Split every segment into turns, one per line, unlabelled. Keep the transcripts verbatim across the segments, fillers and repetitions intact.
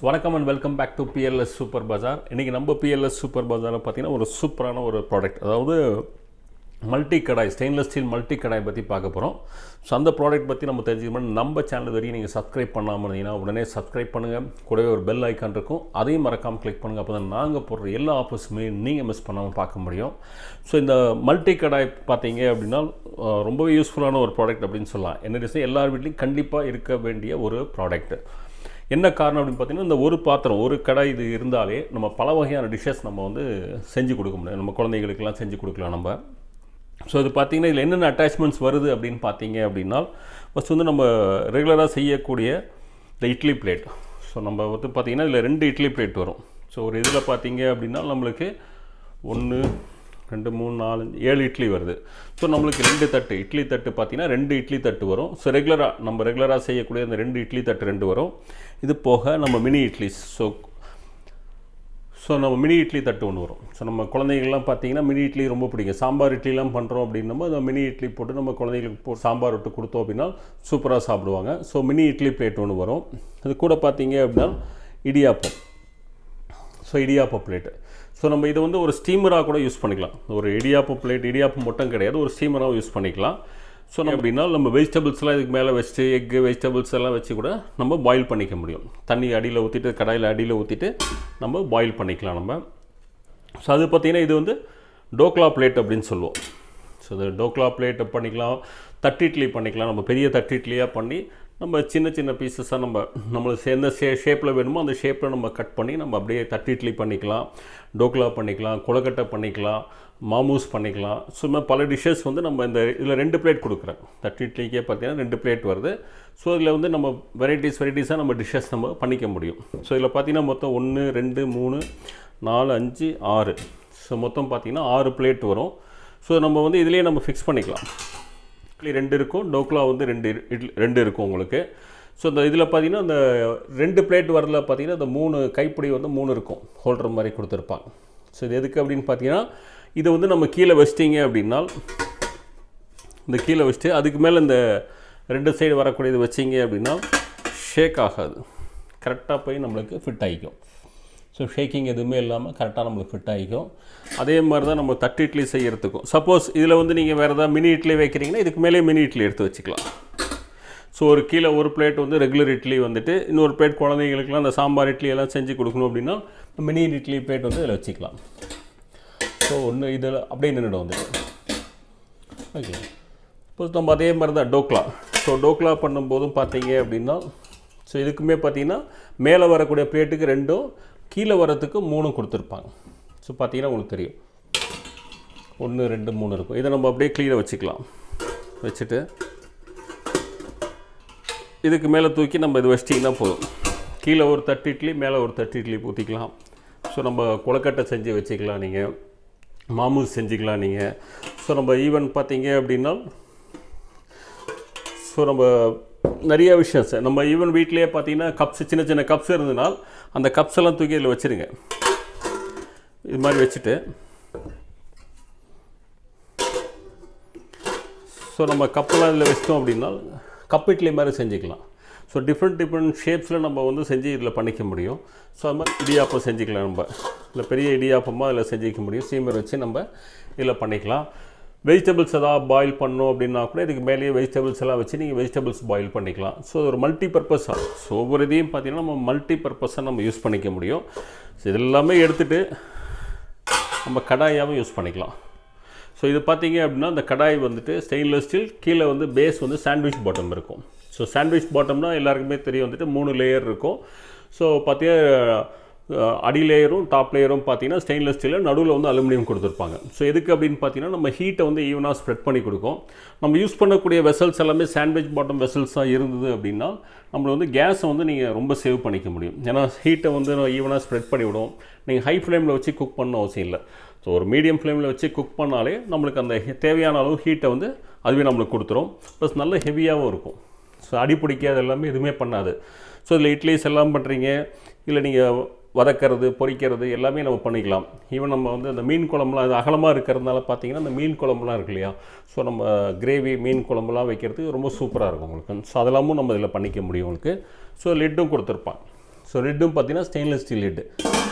வணக்கம் and welcome back to P L S Super Bazaar. இன்னைக்கு நம்ம P L S Super Bazaar பார்த்தீங்கன்னா ஒரு சூப்பரான ஒரு ப்ராடக்ட், அதாவது multi kadai, stainless steel multi kadai பற்றி பார்க்க போகிறோம். ஸோ அந்த ப்ராடக்ட் பற்றி நம்ம தெரிஞ்சுக்கணும். நம்ம சேனல் வரைக்கும் நீங்கள் சப்ஸ்கிரைப் பண்ணாமல் இருந்தீங்கன்னா உடனே சப்ஸ்கிரைப் பண்ணுங்கள். கூடவே ஒரு பெல் ஐக்கான் இருக்கும், அதையும் மறக்காமல் கிளிக் பண்ணுங்கள். அப்போ தான் நாங்கள் போடுற எல்லா ஆஃபர்ஸுமே நீங்கள் மிஸ் பண்ணாமல் பார்க்க முடியும். ஸோ இந்த மல்டி கடாய் பார்த்தீங்க அப்படின்னா ரொம்பவே யூஸ்ஃபுல்லான ஒரு ப்ராடக்ட் அப்படின்னு சொல்லலாம். என்ன ரீசன், எல்லார் வீட்லேயும் கண்டிப்பாக இருக்க வேண்டிய ஒரு ப்ராடக்ட். என்ன காரணம் அப்படின்னு பார்த்தீங்கன்னா, இந்த ஒரு பாத்திரம், ஒரு கடாய் இது இருந்தாலே நம்ம பல வகையான டிஷ்ஷஸ் நம்ம வந்து செஞ்சு கொடுக்க முடியும். நம்ம குழந்தைகளுக்கெல்லாம் செஞ்சு கொடுக்கலாம் நம்ம. ஸோ இது பார்த்திங்கன்னா இதில் என்னென்ன அட்டாச்மெண்ட்ஸ் வருது அப்படின்னு பார்த்தீங்க அப்படின்னா, ஃபஸ்ட் வந்து நம்ம ரெகுலராக செய்யக்கூடிய இந்த இட்லி பிளேட். ஸோ நம்ம வந்து பார்த்திங்கன்னா இதில் ரெண்டு இட்லி பிளேட் வரும். ஸோ ஒரு இதில் பார்த்தீங்க அப்படின்னா நம்மளுக்கு ஒன்று ரெண்டு மூணு நாலு ஏழு இட்லி வருது. ஸோ நம்மளுக்கு ரெண்டு தட்டு இட்லி தட்டு பார்த்திங்கன்னா ரெண்டு இட்லி தட்டு வரும். ஸோ ரெகுலராக நம்ம ரெகுலராக செய்யக்கூடிய அந்த ரெண்டு இட்லி தட்டு ரெண்டு வரும். இது போக நம்ம மினி இட்லிஸ், ஸோ ஸோ நம்ம மினி இட்லி தட்டு ஒன்று வரும். ஸோ நம்ம குழந்தைங்கள்லாம் பார்த்திங்கன்னா மினி இட்லி ரொம்ப பிடிக்கும். சாம்பார் இட்லிலாம் பண்ணுறோம் அப்படின்னமோ அந்த மினி இட்லி போட்டு நம்ம குழந்தைங்களுக்கு போ சாம்பார் விட்டு கொடுத்தோம் அப்படின்னா சூப்பராக சாப்பிடுவாங்க. ஸோ மினி இட்லி பிளேட் ஒன்று வரும். இது கூட பார்த்திங்க அப்படின்னா இடியாப்பம், ஸோ இடியாப்ப பிளேட்டு. ஸோ நம்ம இதை வந்து ஒரு ஸ்டீமராக கூட யூஸ் பண்ணிக்கலாம். ஒரு இடியாப்பம் பிளேட், இடியாப்பம் மட்டும் கிடையாது, ஒரு ஸ்டீமராகவும் யூஸ் பண்ணிக்கலாம். ஸோ நம்ம அப்படின்னா நம்ம வெஜிடபிள்ஸ்லாம் இதுக்கு மேலே வச்சுட்டு எக்கு வெஜிடபிள்ஸ் எல்லாம் வச்சு கூட நம்ம பாயில் பண்ணிக்க முடியும். தண்ணி அடியில் ஊற்றிட்டு கடாயில் அடியில் ஊற்றிட்டு நம்ம பாயில் பண்ணிக்கலாம் நம்ம. ஸோ அது பார்த்திங்கன்னா இது வந்து டோக்லா பிளேட் அப்படின்னு சொல்லுவோம். ஸோ இது டோக்லா பிளேட்டை பண்ணிக்கலாம், தட்டு இட்லி பண்ணிக்கலாம். நம்ம பெரிய தட்டு இட்லியாக பண்ணி நம்ம சின்ன சின்ன பீசஸாக நம்ம நம்மளுக்கு எந்த ஷே ஷேப்பில் வேணுமோ அந்த ஷேப்பில் நம்ம கட் பண்ணி நம்ம அப்படியே தட்டு இட்லி பண்ணிக்கலாம், டோக்லா பண்ணிக்கலாம், கொழுக்கட்டை பண்ணிக்கலாம், மாமூஸ் பண்ணிக்கலாம். சும்மா பல டிஷ்ஷஸ் வந்து நம்ம இந்த இதில் ரெண்டு பிளேட் கொடுக்குறேன். தட்டு இட்லிக்கே பார்த்தீங்கன்னா ரெண்டு பிளேட் வருது. ஸோ இதில் வந்து நம்ம வெரைட்டிஸ் வெரைட்டிஸாக நம்ம டிஷ்ஷஸ் நம்ம பண்ணிக்க முடியும். ஸோ இதில் பார்த்திங்கன்னா மொத்தம் ஒன்று ரெண்டு மூணு நாலு அஞ்சு ஆறு, ஸோ மொத்தம் பார்த்திங்கன்னா ஆறு பிளேட் வரும். ஸோ நம்ம வந்து இதிலேயே நம்ம ஃபிக்ஸ் பண்ணிக்கலாம். இட்லி ரெண்டு இருக்கும், டோக்லா வந்து ரெண்டு இட்லி ரெண்டு இருக்கும் உங்களுக்கு. ஸோ இந்த இதில் பார்த்திங்கன்னா இந்த ரெண்டு பிளேட் வரல பார்த்திங்கன்னா இந்த மூணு கைப்பிடி வந்து மூணு இருக்கும், ஹோல்டர் மாதிரி கொடுத்துருப்பாங்க. ஸோ இது எதுக்கு அப்படின்னு பார்த்தீங்கன்னா, இதை வந்து நம்ம கீழே வச்சிட்டிங்க அப்படின்னா இந்த கீழே வச்சுட்டு அதுக்கு மேலே இந்த ரெண்டு சைடு வரக்கூடியது வச்சிங்க அப்படின்னா ஷேக் ஆகாது, கரெக்டாக போய் நம்மளுக்கு ஃபிட் ஆகிக்கும். ஸோ ஷேக்கிங் எதுவுமே இல்லாமல் கரெக்டாக நம்மளுக்கு ஃபிட் ஆகிக்கும். அதே மாதிரி தான் நம்ம தட்டு இட்லி செய்கிறதுக்கும். சப்போஸ் இதில் வந்து நீங்கள் வேறு ஏதாவது மினி இட்லி வைக்கிறீங்கன்னா இதுக்கு மேலே மினி இட்லி எடுத்து வச்சுக்கலாம். ஸோ ஒரு கீழே ஒரு பிளேட் வந்து ரெகுலர் இட்லி வந்துட்டு, இன்னொரு பிளேட் குழந்தைங்களுக்குலாம் அந்த சாம்பார் இட்லி எல்லாம் செஞ்சு கொடுக்கணும் அப்படின்னா மினி இட்லி பிளேட் வந்து இதில் வச்சுக்கலாம். ஸோ ஒன்று இதில் அப்படியே நின்றுடும் வந்துட்டு. ஓகே, இப்போ நம்ம அதே மாதிரி தான் டோக்லா. ஸோ டோக்லா பண்ணும்போதும் பார்த்தீங்க அப்படின்னா, ஸோ இதுக்குமே பார்த்தீங்கன்னா மேலே வரக்கூடிய பிளேட்டுக்கு ரெண்டும் கீழே வரத்துக்கு மூணும் கொடுத்துருப்பாங்க. ஸோ பார்த்தீங்கன்னா உங்களுக்கு தெரியும் ஒன்று ரெண்டு மூணு இருக்கும். இதை நம்ம அப்படியே கீழே வச்சுக்கலாம். வச்சுட்டு இதுக்கு மேலே தூக்கி நம்ம இது வச்சிட்டிங்கன்னா போதும். கீழே ஒரு தட்டு இட்லி, மேலே ஒரு தட்டு இட்லி ஊற்றிக்கலாம். ஸோ நம்ம கொழுக்கட்டை செஞ்சு வச்சுக்கலாம், நீங்கள் மாமூஸ் செஞ்சுக்கலாம் நீங்கள். ஸோ நம்ம ஈவன் பார்த்தீங்க அப்படின்னா ஸோ நம்ம நிறைய விஷயம் சார் நம்ம ஈவன் வீட்லேயே பார்த்தீங்கன்னா கப்ஸ், சின்ன சின்ன கப்ஸ் இருந்ததுனால் அந்த கப்ஸ் எல்லாம் தூக்கி இதில் வச்சுருங்க. இது மாதிரி வச்சுட்டு ஸோ நம்ம கப்பெல்லாம் இதில் வச்சிட்டோம் அப்படின்னா கப் இட்லி மாதிரி செஞ்சுக்கலாம். ஸோ டிஃப்ரெண்ட் டிஃப்ரெண்ட் ஷேப்ஸில் நம்ம வந்து செஞ்சு இதில் பண்ணிக்க முடியும். ஸோ அது மாதிரி இடியாப்பம் செஞ்சுக்கலாம். நம்ம இல்லை பெரிய இடியாப்பமாக இதில் செஞ்சுக்க முடியும். ஸ்டீமர் வச்சு நம்ம இதில் பண்ணிக்கலாம். வெஜிடபிள்ஸ் எதாவது பாயில் பண்ணணும் அப்படின்னா கூட இதுக்கு மேலேயே வெஜிடபிள்ஸ் எல்லாம் வச்சு நீங்கள் வெஜிடபிள்ஸ் பாயில் பண்ணிக்கலாம். ஸோ ஒரு மல்டி பர்பஸ் ஆகும். ஸோ ஒவ்வொரு இதையும் பார்த்திங்கன்னா நம்ம மல்டி பர்பஸாக நம்ம யூஸ் பண்ணிக்க முடியும். ஸோ இது எல்லாமே எடுத்துகிட்டு நம்ம கடாயாகவும் யூஸ் பண்ணிக்கலாம். ஸோ இது பார்த்திங்க அப்படின்னா இந்த கடாய் வந்துட்டு ஸ்டெயின்லெஸ் ஸ்டீல், கீழே வந்து பேஸ் வந்து சாண்ட்விச் பாட்டம் இருக்கும். ஸோ சாண்ட்விச் பாட்டம்னா எல்லாருக்குமே தெரியும் வந்துட்டு மூணு லேயர் இருக்கும். ஸோ பார்த்தீங்கன்னா அடி லேயரும் டாப் லேயரும் பார்த்தீங்கன்னா ஸ்டெயின்லெஸ் ஸ்டீலில், நடுவில் வந்து அலுமினியம் கொடுத்துருப்பாங்க. ஸோ எதுக்கு அப்படின்னு பார்த்தீங்கன்னா நம்ம ஹீட்டை வந்து ஈவனாக ஸ்ப்ரெட் பண்ணி கொடுக்கும். நம்ம யூஸ் பண்ணக்கூடிய வெசல்ஸ் எல்லாமே சாண்ட்விச் பாட்டம் வெசல்ஸாக இருந்தது அப்படின்னா நம்மளை வந்து கேஸை வந்து நீங்கள் ரொம்ப சேவ் பண்ணிக்க முடியும். ஏன்னா ஹீட்டை வந்து ஈவனாக ஸ்ப்ரெட் பண்ணிவிடும். நீங்கள் ஹை ஃப்ளேமில் வச்சு குக் பண்ண அவசியம் இல்லை. ஸோ ஒரு மீடியம் ஃப்ளேமில் வச்சு குக் பண்ணாலே நம்மளுக்கு அந்த தேவையான அளவு ஹீட்டை வந்து அதுவே நம்மளுக்கு கொடுத்துரும். ப்ளஸ் நல்ல ஹெவியாகவும் இருக்கும். ஸோ அடி பிடிக்காது, எல்லாமே எதுவுமே பண்ணாது. ஸோ இதில் இட்லிஸ் எல்லாம் பண்ணுறீங்க, இல்லை நீங்கள் வதக்கிறது பொரிக்கிறது எல்லாமே நம்ம பண்ணிக்கலாம். ஈவன் நம்ம வந்து அந்த மீன் குழம்புலாம் அது அகலமாக இருக்கிறதுனால பார்த்தீங்கன்னா அந்த மீன் குழம்புலாம் இருக்கு இல்லையா, ஸோ நம்ம கிரேவி மீன் குழம்புலாம் வைக்கிறதுக்கு ரொம்ப சூப்பராக இருக்கும் உங்களுக்கு. ஸோ அதெல்லாமும் நம்ம இதில் பண்ணிக்க முடியும் உங்களுக்கு. ஸோ லிட்டும் கொடுத்துருப்பான். ஸோ லிட்டும் பார்த்தீங்கன்னா ஸ்டெயின்லெஸ் ஸ்டீல் லிட்டு.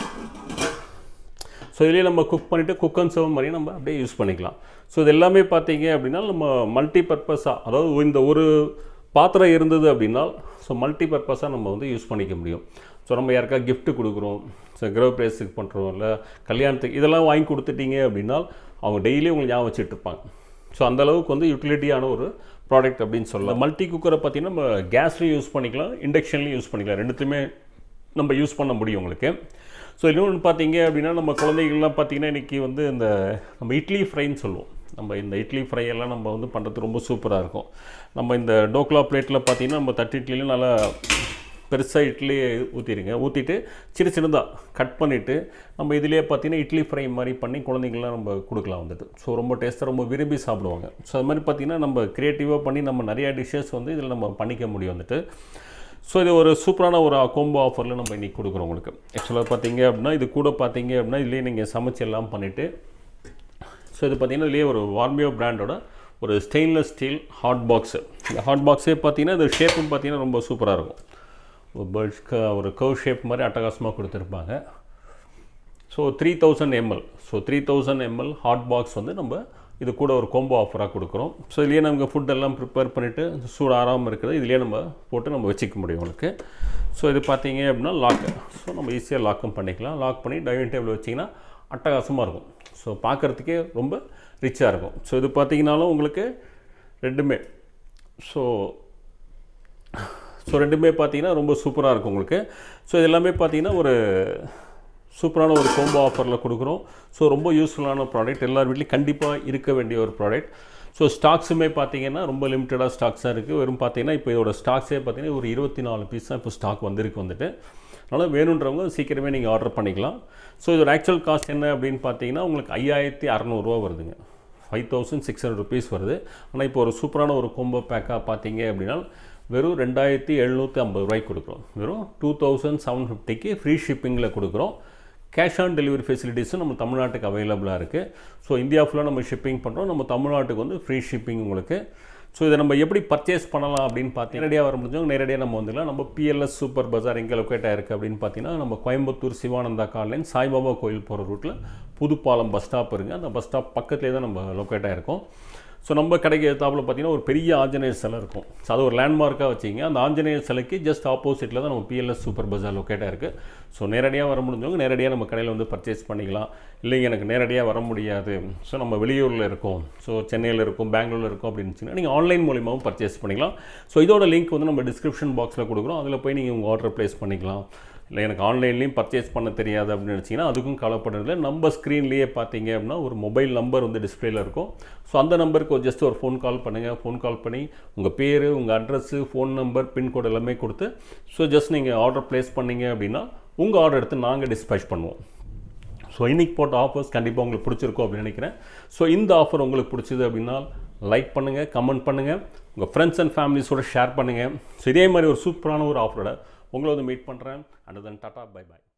ஸோ இதுலேயே நம்ம குக் பண்ணிவிட்டு குக் அண்ட் சர்வ் மாதிரி நம்ம அப்படியே யூஸ் பண்ணிக்கலாம். ஸோ இது எல்லாமே பார்த்தீங்க அப்படின்னா நம்ம மல்டி பர்பஸாக, அதாவது இந்த ஒரு பாத்திரம் இருந்தது அப்படின்னா ஸோ மல்டி பர்பஸாக நம்ம வந்து யூஸ் பண்ணிக்க முடியும். ஸோ நம்ம யாருக்கா கிஃப்ட்டு கொடுக்குறோம், ஸோ கிரக பிரவேசத்துக்கு பண்ணுறோம், இல்லை கல்யாணத்துக்கு இதெல்லாம் வாங்கி கொடுத்துட்டீங்க அப்படின்னா அவங்க டெய்லி உங்களுக்கு ஞாபகம் வச்சுட்டு இருப்பாங்க. ஸோ அந்தளவுக்கு வந்து யூட்டிலிட்டியான ஒரு ப்ராடக்ட் அப்படின்னு சொல்லலாம். மல்டி குக்கரை பார்த்தீங்கன்னா நம்ம கேஸ்லேயும் யூஸ் பண்ணிக்கலாம், இண்டக்ஷன்லையும் யூஸ் பண்ணிக்கலாம், ரெண்டுத்துலையுமே நம்ம யூஸ் பண்ண முடியும் உங்களுக்கு. ஸோ இன்னொன்று பார்த்தீங்க அப்படின்னா நம்ம குழந்தைகள்லாம் பார்த்திங்கன்னா இன்றைக்கி வந்து இந்த நம்ம இட்லி ஃப்ரைன்னு சொல்லுவோம். நம்ம இந்த இட்லி ஃப்ரை எல்லாம் நம்ம வந்து பண்ணுறது ரொம்ப சூப்பராக இருக்கும். நம்ம இந்த டோக்லா பிளேட்டில் பார்த்திங்கன்னா நம்ம தட்டு இட்லியும் நல்லா பெருசாக இட்லி ஊற்றிடுங்க, ஊற்றிட்டு சின்ன சின்னதாக கட் பண்ணிவிட்டு நம்ம இதிலே பார்த்திங்கன்னா இட்லி ஃப்ரை மாதிரி பண்ணி குழந்தைங்கள்லாம் நம்ம கொடுக்கலாம் வந்துட்டு. ஸோ ரொம்ப டேஸ்ட்டாக ரொம்ப விரும்பி சாப்பிடுவாங்க. ஸோ அது மாதிரி பார்த்திங்கன்னா நம்ம க்ரியேட்டிவாக பண்ணி நம்ம நிறையா டிஷ்ஷஸ் வந்து இதில் நம்ம பண்ணிக்க முடியும் வந்துட்டு. ஸோ இது ஒரு சூப்பரான ஒரு கோம்போ ஆஃபரில் நம்ம இன்றைக்கி கொடுக்குறோம் உங்களுக்கு. ஆக்சுவலாக பார்த்தீங்க அப்படின்னா இது கூட பார்த்தீங்க அப்படின்னா இதுலேயே நீங்கள் சமைச்சு எல்லாம் பண்ணிவிட்டு, ஸோ இது பார்த்திங்கன்னா இதுலேயே ஒரு வார்மியோ பிராண்டோட ஒரு ஸ்டெயின்லெஸ் ஸ்டீல் ஹாட் பாக்ஸு. இந்த ஹாட் பாக்ஸே பார்த்திங்கன்னா இது ஷேப்பும் பார்த்திங்கன்னா ரொம்ப சூப்பராக இருக்கும். ஒரு பேர்ட்ஸ்க்கு ஒரு கர்வ் ஷேப் மாதிரி அட்டகாசமாக கொடுத்துருப்பாங்க. So three thousand ml so three thousand ml hot box வந்து நம்ம இது கூட ஒரு கோம்போ ஆஃபராக கொடுக்குறோம். ஸோ இதுலேயே நமக்கு ஃபுட் எல்லாம் ப்ரிப்பேர் பண்ணிவிட்டு சூடு ஆறாமல் இருக்கிறது இதுலேயே நம்ம போட்டு நம்ம வச்சுக்க முடியும் உங்களுக்கு. ஸோ இது பார்த்தீங்க அப்படின்னா லாக்கு, ஸோ நம்ம ஈஸியாக லாக்கும் பண்ணிக்கலாம். லாக் பண்ணி டைனிங் டேபிள் வச்சிங்கன்னா அட்டகாசமாக இருக்கும். ஸோ பார்க்குறதுக்கே ரொம்ப ரிச்சாக இருக்கும். ஸோ இது பார்த்தீங்கன்னாலும் உங்களுக்கு ரெண்டுமே ஸோ ஸோ ரெண்டுமே பார்த்தீங்கன்னா ரொம்ப சூப்பராக இருக்கும் உங்களுக்கு. ஸோ இது எல்லாமே பார்த்தீங்கன்னா ஒரு சூப்பரான ஒரு கோம்போ ஆஃபரில் கொடுக்குறோம். ஸோ ரொம்ப யூஸ்ஃபுல்லான ப்ராடக்ட், எல்லார் வீட்லேயும் கண்டிப்பாக இருக்க வேண்டிய ஒரு ப்ராடக்ட். ஸோ ஸ்டாக்ஸுமே பார்த்தீங்கன்னா ரொம்ப லிமிட்டடாக ஸ்டாக்ஸாக இருக்குது. வெறும் பார்த்தீங்கன்னா இப்போ இதோட ஸ்டாக்ஸே பார்த்தீங்கன்னா ஒரு இருபத்தி நாலு பீஸ் தான் இப்போ ஸ்டாக் வந்திருக்கு வந்துட்டு. அதனால் வேணுன்றவங்க சீக்கிரமே நீங்கள் ஆர்டர் பண்ணிக்கலாம். ஸோ இதோட ஆக்சுவல் காஸ்ட் என்ன அப்படின்னு பார்த்தீங்கன்னா உங்களுக்கு ஐயாயிரத்தி அறநூறுவா வருதுங்க, five thousand six hundred rupees வருது. ஆனால் இப்போ ஒரு சூப்பரான ஒரு கோம்போ பேக்காக பார்த்தீங்க அப்படின்னா வெறும் ரெண்டாயிரத்தி எழுநூற்றி ஐம்பது ரூபாய்க்கு கொடுக்குறோம். வெறும் டூ தௌசண்ட் செவன் ஃபிஃப்டிக்கு ஃப்ரீ ஷிப்பிங்கில் கொடுக்குறோம். கேஷ் ஆன் டெலிவரி ஃபெசிலிட்டிஸும் நம்ம தமிழ்நாட்டுக்கு அவைலபிளாக இருக்குது. ஸோ இந்தியா ஃபுல்லாக நம்ம ஷிப்பிங் பண்ணுறோம். நம்ம தமிழ்நாட்டுக்கு வந்து ஃப்ரீ ஷிப்பிங் உங்களுக்கு. ஸோ இதை நம்ம எப்படி பர்ச்சேஸ் பண்ணலாம் அப்படின்னு பார்த்தீங்கன்னா நேரடியாக வர முடிஞ்சவங்க நேரடியாக நம்ம வந்துடலாம். நம்ம பிஎல்எஸ் சூப்பர் பஜார் எங்கே லொக்கேட் ஆகிருக்கு அப்படின்னு பார்த்தீங்கன்னா நம்ம கோயம்புத்தூர் சிவானந்தா காலைன் சாய்பாபா கோயில் போகிற ரூட்டில் புது பாலம் பஸ் ஸ்டாப் இருக்குது. அந்த பஸ் ஸ்டாப் பக்கத்துலேயே தான் நம்ம லொக்கேட் ஆகிருக்கோம். ஸோ நம்ம கடைக்கு எதிர்த்தாப்பில் பார்த்தீங்கன்னா ஒரு பெரிய ஆஞ்சநேயர் சிலை இருக்கும். ஸோ அது ஒரு லேண்ட்மார்க்காக வச்சிங்க. அந்த ஆஞ்சநேயர் சிலைக்கு ஜஸ்ட் ஆப்போசிட்டில் தான் நம்ம பிஎல்எஸ் சூப்பர் பஜார் லொக்கேட்டாக இருக்குது. ஸோ நேரடியாக வர முடிஞ்சவங்க நேரடியாக நம்ம கடையில் வந்து பர்ச்சேஸ் பண்ணிக்கலாம். இல்லைங்க எனக்கு நேரடியாக வர முடியாது, ஸோ நம்ம வெளியூரில் இருக்கோம், ஸோ சென்னையில் இருக்கும், பெங்களூரில் இருக்கும் அப்படின்னு சொன்னால் நீங்கள் ஆன்லைன் மூலியமாகவும் பர்ச்சேஸ் பண்ணிக்கலாம். ஸோ இதோட லிங்க் வந்து நம்ம டிஸ்கிரிப்ஷன் பாக்ஸில் கொடுக்குறோம். அதில் போய் நீங்கள் உங்கள் ஆர்டர் ப்ளேஸ் பண்ணிக்கலாம். இல்லை எனக்கு ஆன்லைன்லேயும் பர்ச்சேஸ் பண்ண தெரியாது அப்படின்னு நினச்சிங்கன்னா அதுக்கும் கவலைப்படுறதில்ல. நம்ம ஸ்க்ரீன்லேயே பார்த்தீங்க அப்படின்னா ஒரு மொபைல் நம்பர் வந்து டிஸ்பிளேயில் இருக்கும். ஸோ அந்த நம்பருக்கு ஒரு ஜஸ்ட் ஒரு ஃபோன் கால் பண்ணுங்கள். ஃபோன் கால் பண்ணி உங்கள் பேர், உங்கள் அட்ரஸ்ஸு, ஃபோன் நம்பர், பின்கோடு எல்லாமே கொடுத்து ஸோ ஜஸ்ட் நீங்கள் ஆர்டர் ப்ளேஸ் பண்ணிங்க அப்படின்னா உங்கள் ஆர்டர் எடுத்து நாங்கள் டிஸ்பேச் பண்ணுவோம். ஸோ இன்றைக்கி போட்ட ஆஃபர்ஸ் கண்டிப்பாக உங்களுக்கு பிடிச்சிருக்கும் அப்படின்னு நினைக்கிறேன். ஸோ இந்த ஆஃபர் உங்களுக்கு பிடிச்சிது அப்படின்னா லைக் பண்ணுங்கள், கமெண்ட் பண்ணுங்கள், உங்கள் ஃப்ரெண்ட்ஸ் அண்ட் ஃபேமிலிஸோடு ஷேர் பண்ணுங்கள். ஸோ இதே மாதிரி ஒரு சூப்பரான ஒரு ஆஃபரோட உங்களை வந்து மீட் பண்ணுறேன். அண்ட் தென் டாட்டா, பை பாய்.